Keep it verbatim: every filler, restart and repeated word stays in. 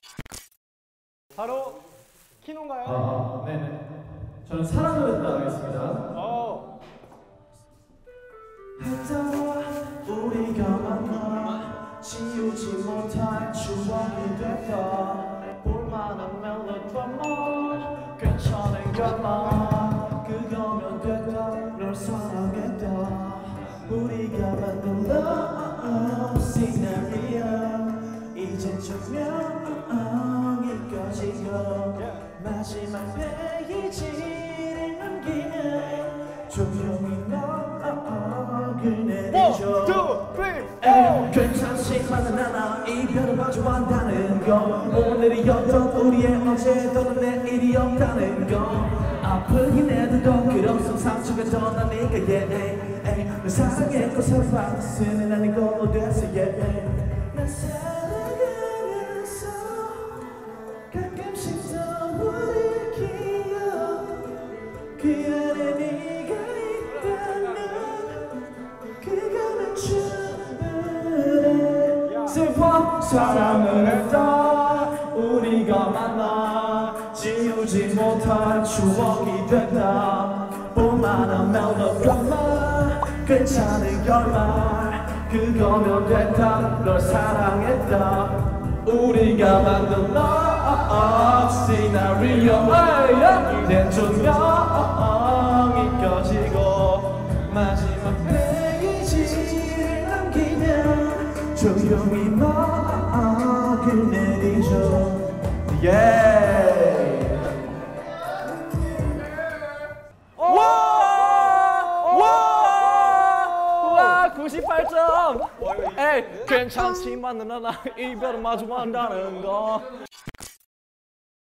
바로 키노인가요? 아, 네네. 저는 사랑을 했다 하겠습니다. 어. 했다가 우리가 만나 지우지 못할 추억이 됐다. 볼만한 멜로드라마 괜찮은 것만 그거면 됐다. 널 사랑했다. 우리가 만든 love scenario 이제 조명이 꺼지고 마지막 페이지를 넘기면 조용히 너를 내리죠. One, two, three, four. 괜찮지만은 않아 이별을 마주한다는 거. 오늘이었던 우리의 어제 또는 내일이 없다는 거. 아프긴 해도 그렇소 상처가 떠난 네가 yeah. 널 사랑했고 사랑받았으면 나는 걸로 됐어 yeah. 날 살아가면서 가끔씩 떠오를 기억 그 안에 네가 있다면 그거는 충분해. 슬퍼 사랑을 했다. 우리가 만나 지우지 못할 추억이 됐다. 볼만한 멜로드라마 괜찮은 결말 그거면 됐다. 널 사랑했다. 우리가 만든 love scenario 이젠 조명이 꺼지고 마지막 페이지를 넘기면 조용히 막을 내리죠. yeah. 와! 구십팔 점! 에이, 괜찮지만은 않아 이별을 마주한다는 거.